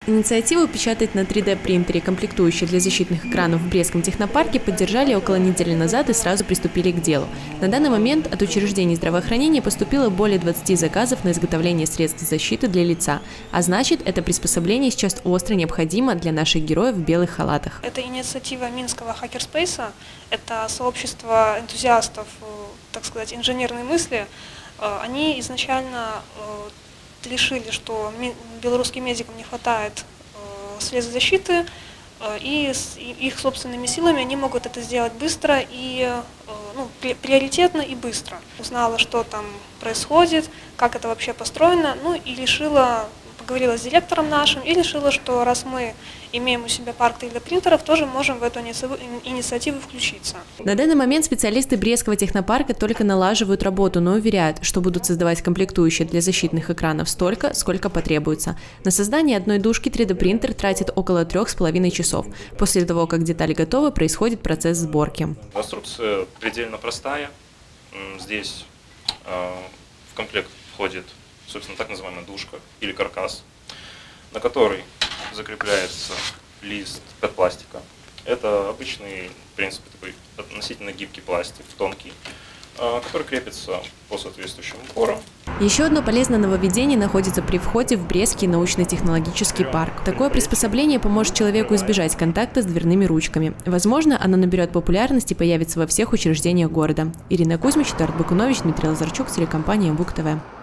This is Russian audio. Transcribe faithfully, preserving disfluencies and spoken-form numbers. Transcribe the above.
Инициативу печатать на три дэ принтере комплектующие для защитных экранов в Брестском технопарке поддержали около недели назад и сразу приступили к делу. На данный момент от учреждений здравоохранения поступило более двадцати заказов на изготовление средств защиты для лица. А значит, это приспособление сейчас остро необходимо для наших героев в белых халатах. Это инициатива Минского хакерспейса, это сообщество энтузиастов, так сказать, инженерной мысли. Они изначально решили, что белорусским медикам не хватает средств защиты, и их собственными силами они могут это сделать быстро и ну, приоритетно и быстро. Узнала, что там происходит, как это вообще построено, ну и решила, поговорила с директором нашим и решила, что раз мы имеем у себя парк три дэ принтеров, тоже можем в эту инициативу включиться. На данный момент специалисты Брестского технопарка только налаживают работу, но уверяют, что будут создавать комплектующие для защитных экранов столько, сколько потребуется. На создание одной дужки три дэ принтер тратит около трех с половиной часов. После того, как детали готовы, происходит процесс сборки. Конструкция предельно простая. Здесь э, в комплект входит, собственно, так называемая дужка или каркас, на который закрепляется лист пэт-пластика. Это обычный, в принципе, такой относительно гибкий пластик, тонкий, который крепится по соответствующим упорам. Еще одно полезное нововведение находится при входе в Брестский научно-технологический парк. Такое приспособление поможет человеку избежать контакта с дверными ручками. Возможно, оно наберет популярность и появится во всех учреждениях города. Ирина Кузьмич, Эдуард Бакунович, Дмитрий Лазарчук, телекомпания БукТВ.